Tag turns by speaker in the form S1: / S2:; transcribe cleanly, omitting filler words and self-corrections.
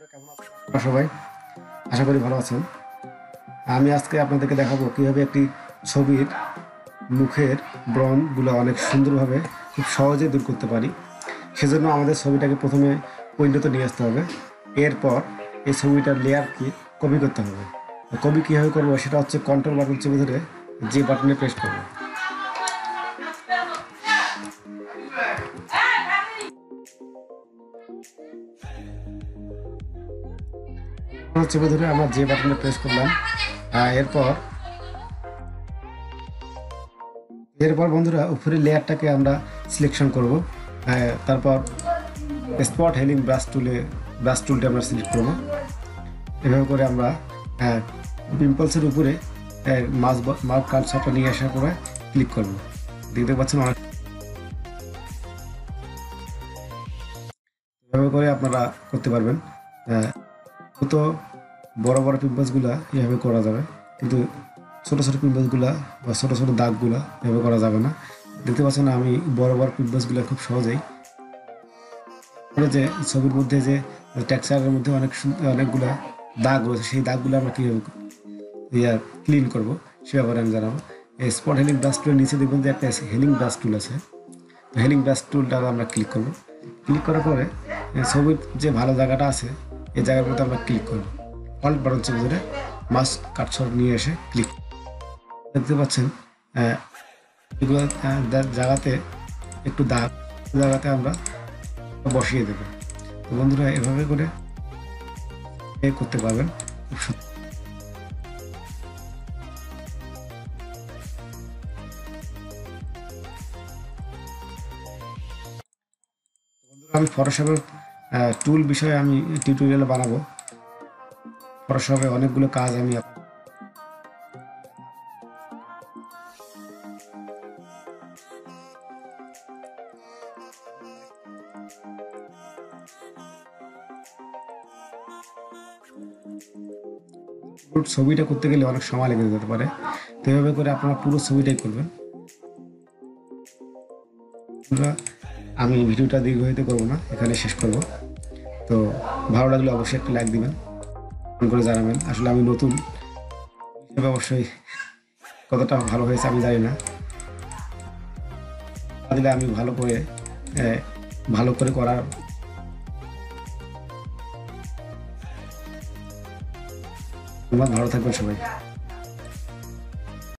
S1: কেমন আছেন সবাই? আশা করি ভালো আছেন। আমি আজকে আপনাদেরকে দেখাবো কিভাবে একটি ছবির মুখের ব্রণগুলো অনেক সুন্দরভাবে খুব সহজে দূর করতে পারি। সেজন্য আমাদের ছবিটাকে প্রথমে উইন্ডোতে নিয়ে আসতে হবে। এরপর এই ছবিটার লেয়ারকে কপি করতে হবে। কপি কীভাবে করবো সেটা হচ্ছে কন্ট্রোল বাটন চেপে ধরে যে বাটনে প্রেস করবো। চেপে ধরে আমরা যে বাটনে প্রেস করলাম। এরপর বন্ধুরা উপরের লেয়ারটাকে আমরা সিলেকশন করব। তারপর স্পট হেলিং ব্রাশ টুলটা আমরা সিলেক্ট করব। এভাবে করে আমরা পিম্পলসের উপরে মাউস কার্সারটা নিয়ে আসার পরে ক্লিক করব। দেখতে পাচ্ছেন অনেক এভাবে করে আপনারা করতে পারবেন। তো বড় বড় পিম্পলসগুলা এভাবে করা যাবে, কিন্তু ছোটো ছোটো পিম্পলসগুলা বা ছোটো ছোটো দাগগুলা এভাবে করা যাবে না। দেখতে পাচ্ছেন আমি বড় বড় পিম্পলসগুলো খুব সহজেই যে ছবির মধ্যে যে টেক্সচারের মধ্যে অনেকগুলা দাগ রয়েছে, সেই দাগগুলো আমরা কীভাবে ক্লিন করবো সে ব্যাপারে আমি জানাবো। এই স্পট হেলিং ব্রাশ টুলের নিচে দেখবেন যে একটা হেলিং ব্রাশ টুল আছে। তো হেলিং ব্রাশ টুলটা আমরা ক্লিক করবো। ক্লিক করার পরে ছবির যে ভালো জায়গাটা আছে এই জায়গার মধ্যে আমরা ক্লিক করবো। অল্ট বাটন চেপে ধরে মাউস কার্সার নিয়ে এসে ক্লিক। দেখতে পাচ্ছেন এগুলো জায়গাতে একটু দাগ জায়গাতে আমরা বসিয়ে দেবো। তো বন্ধুরা এভাবে করে করতে পারবেন খুব সুন্দর। আমি ফটোশপের টুল বিষয়ে আমি টিউটোরিয়াল বানাবো। ফটোশপে অনেকগুলো কাজ আমি ছবিটা করতে গেলে অনেক সময় লেগে যেতে পারে। তো এভাবে করে আপনারা পুরো ছবিটাই করবেন। আমি ভিডিওটা দীর্ঘায়িত করবো না, এখানে শেষ করব। তো ভালো লাগলে অবশ্যই একটা লাইক দিবেন, ফোন করে জানাবেন। আসলে আমি নতুন হিসেবে অবশ্যই কতটা ভালো হয়েছে আমি জানি না, দিলে আমি ভালো করে করার। ভালো থাকবেন সবাই।